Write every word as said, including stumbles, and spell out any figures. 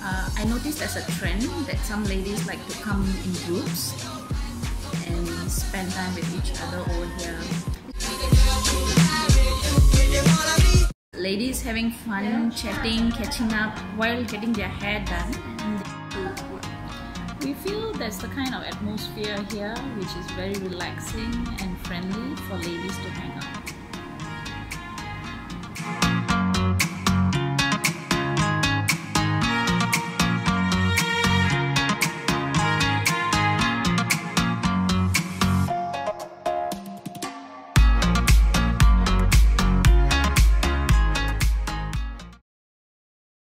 Uh, I noticed there's a trend that some ladies like to come in groups and spend time with each other over here. Ladies having fun, chatting, catching up while getting their hair done. We feel that's the kind of atmosphere here which is very relaxing and friendly for ladies to hang out.